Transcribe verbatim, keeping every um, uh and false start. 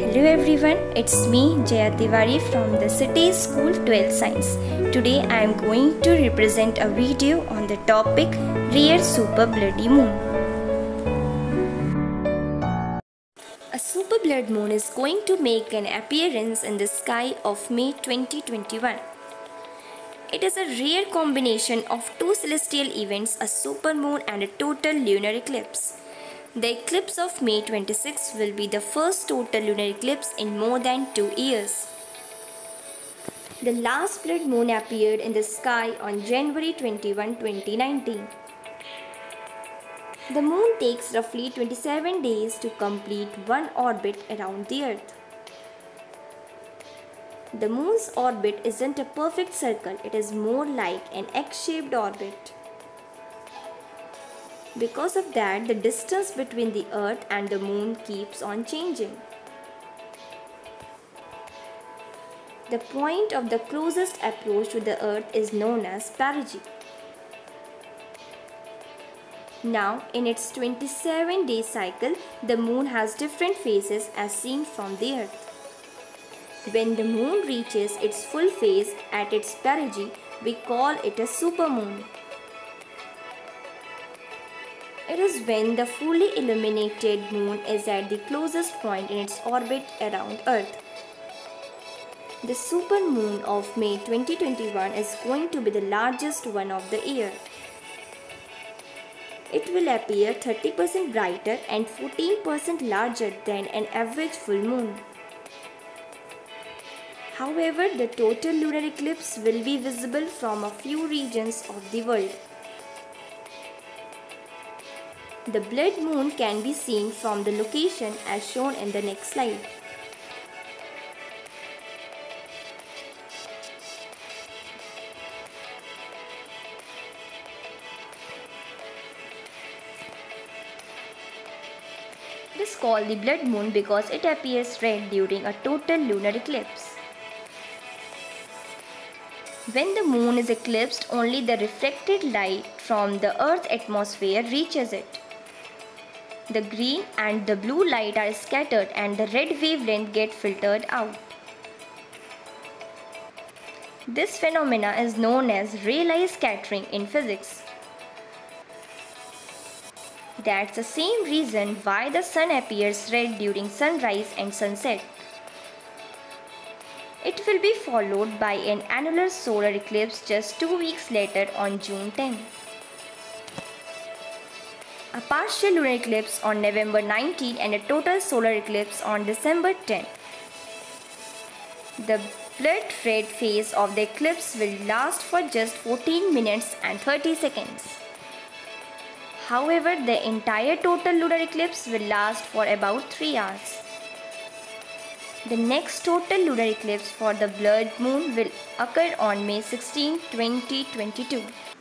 Hello everyone, it's me Jaya Tiwari from the City School twelfth Science. Today I am going to represent a video on the topic Rare Super Bloody Moon. A super blood moon is going to make an appearance in the sky of May twenty twenty-one. It is a rare combination of two celestial events, a supermoon and a total lunar eclipse. The eclipse of May twenty-sixth will be the first total lunar eclipse in more than two years. The last blood moon appeared in the sky on January twenty-first, twenty nineteen. The moon takes roughly twenty-seven days to complete one orbit around the Earth. The moon's orbit isn't a perfect circle, it is more like an egg-shaped orbit. Because of that, the distance between the Earth and the moon keeps on changing. The point of the closest approach to the Earth is known as perigee. Now, in its twenty-seven day cycle, the moon has different phases as seen from the Earth. When the moon reaches its full phase at its perigee, we call it a supermoon. It is when the fully illuminated moon is at the closest point in its orbit around Earth. The supermoon of May twenty twenty-one is going to be the largest one of the year. It will appear thirty percent brighter and fourteen percent larger than an average full moon. However, the total lunar eclipse will be visible from a few regions of the world. The blood moon can be seen from the location as shown in the next slide. It is called the blood moon because it appears red during a total lunar eclipse. When the moon is eclipsed, only the reflected light from the Earth's atmosphere reaches it. The green and the blue light are scattered and the red wavelength get filtered out. This phenomena is known as Rayleigh scattering in physics. That's the same reason why the sun appears red during sunrise and sunset. It will be followed by an annular solar eclipse just two weeks later on June tenth. A partial lunar eclipse on November nineteenth and a total solar eclipse on December tenth. The blood red phase of the eclipse will last for just fourteen minutes and thirty seconds. However, the entire total lunar eclipse will last for about three hours. The next total lunar eclipse for the blood moon will occur on May sixteenth, twenty twenty-two.